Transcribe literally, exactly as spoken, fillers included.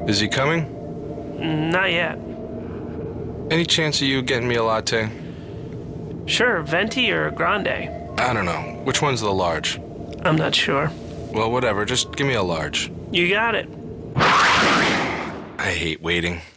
Is he coming? Not yet. Any chance of you getting me a latte? Sure, venti or grande? I don't know. Which one's the large? I'm not sure. Well, whatever. Just give me a large. You got it. I hate waiting.